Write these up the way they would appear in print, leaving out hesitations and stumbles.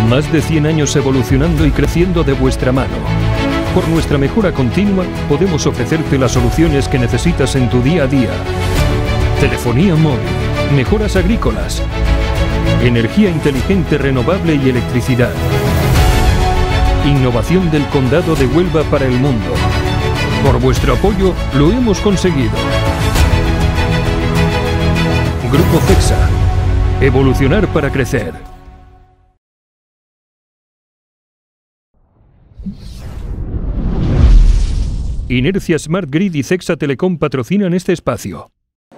Más de 100 años evolucionando y creciendo de vuestra mano. Por nuestra mejora continua, podemos ofrecerte las soluciones que necesitas en tu día a día. Telefonía móvil, mejoras agrícolas, energía inteligente renovable y electricidad. Innovación del Condado de Huelva para el mundo. Por vuestro apoyo, lo hemos conseguido. Grupo CEXA. Evolucionar para crecer. Inercia Smart Grid y CEXA Telecom patrocinan este espacio.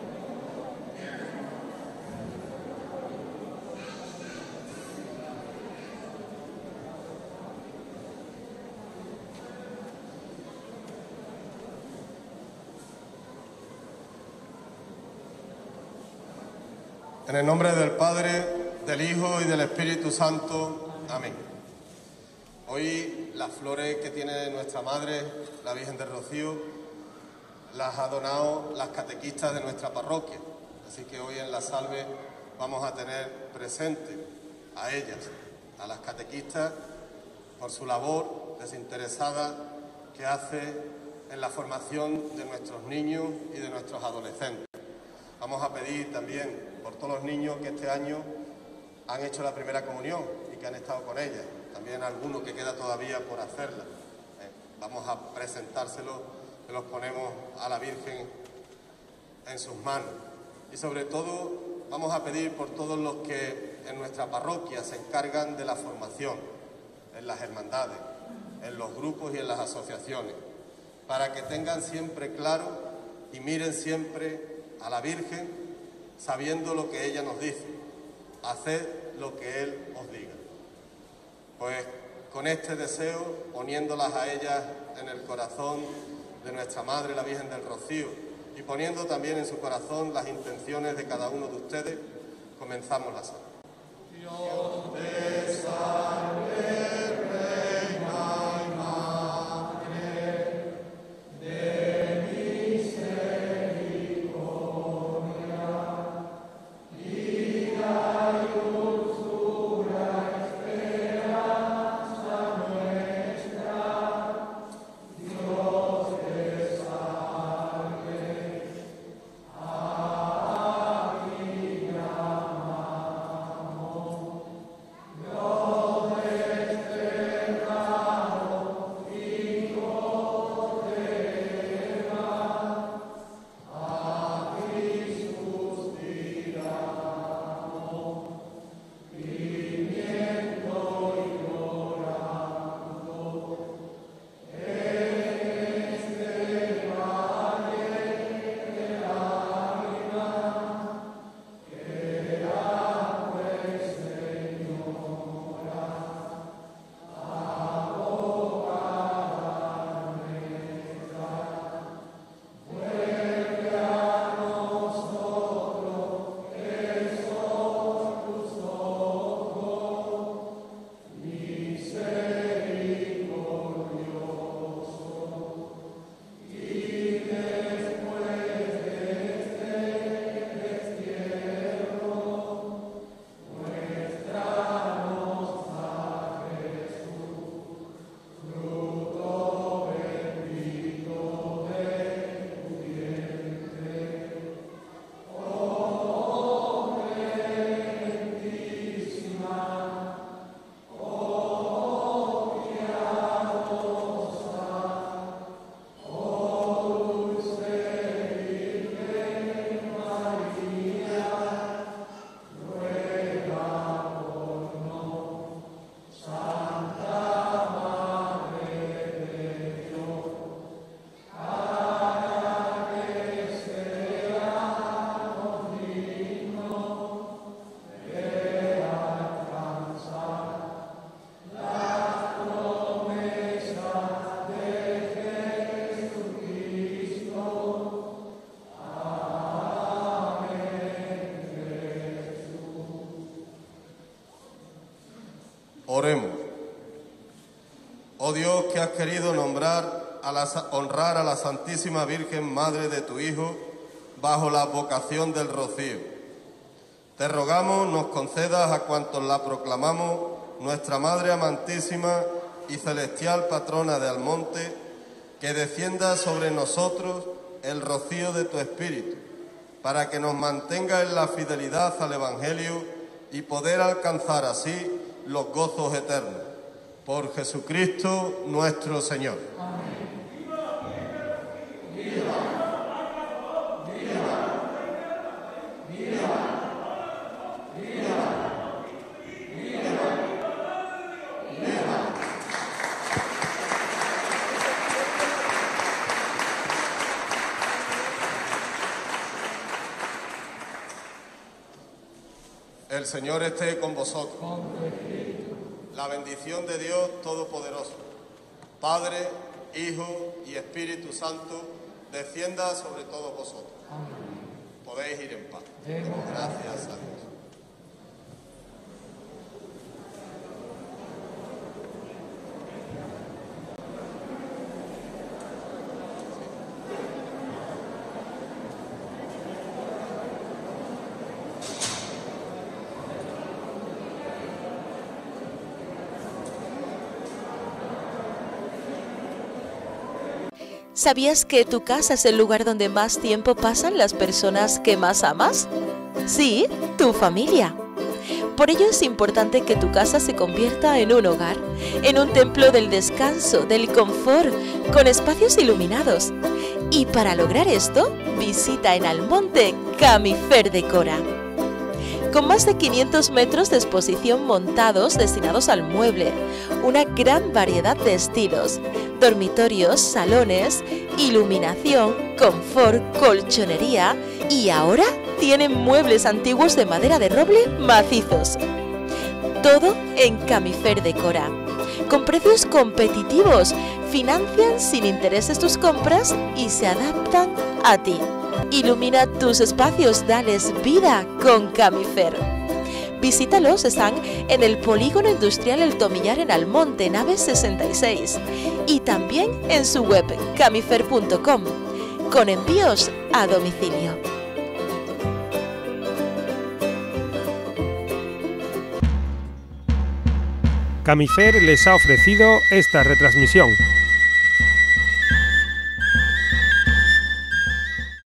En el nombre del Padre, del Hijo y del Espíritu Santo. Amén. Hoy las flores que tiene nuestra Madre, la Virgen del Rocío, las ha donado las catequistas de nuestra parroquia. Así que hoy en la salve vamos a tener presente a ellas, a las catequistas, por su labor desinteresada que hace en la formación de nuestros niños y de nuestros adolescentes. Vamos a pedir también por todos los niños que este año han hecho la primera comunión y que han estado con ella. También algunos que queda todavía por hacerla. Vamos a presentárselos, que los ponemos a la Virgen en sus manos. Y sobre todo vamos a pedir por todos los que en nuestra parroquia se encargan de la formación, en las hermandades, en los grupos y en las asociaciones, para que tengan siempre claro y miren siempre a la Virgen sabiendo lo que ella nos dice, haced lo que Él os diga. Pues con este deseo, poniéndolas a ellas en el corazón de nuestra Madre, la Virgen del Rocío, y poniendo también en su corazón las intenciones de cada uno de ustedes, comenzamos la salve. Dios te salve. Oremos. Oh Dios, que has querido honrar a la Santísima Virgen, Madre de tu Hijo, bajo la vocación del Rocío. Te rogamos nos concedas a cuantos la proclamamos nuestra Madre amantísima y celestial patrona de Almonte, que descienda sobre nosotros el rocío de tu Espíritu, para que nos mantenga en la fidelidad al Evangelio y poder alcanzar así los gozos eternos. Por Jesucristo nuestro Señor. Amén. El Señor esté con vosotros. La bendición de Dios Todopoderoso, Padre, Hijo y Espíritu Santo, descienda sobre todos vosotros. Podéis ir en paz. Gracias a Dios. ¿Sabías que tu casa es el lugar donde más tiempo pasan las personas que más amas? Sí, tu familia. Por ello es importante que tu casa se convierta en un hogar, en un templo del descanso, del confort, con espacios iluminados. Y para lograr esto, visita en Almonte Camifer Decora. Con más de 500 metros de exposición montados destinados al mueble, una gran variedad de estilos, dormitorios, salones, iluminación, confort, colchonería y ahora tienen muebles antiguos de madera de roble macizos. Todo en Camifer Decora. Con precios competitivos, financian sin intereses tus compras y se adaptan a ti. Ilumina tus espacios, dales vida con Camifer. Visítalos, están en el Polígono Industrial El Tomillar en Almonte, nave 66, y también en su web camifer.com, con envíos a domicilio. Camifer les ha ofrecido esta retransmisión.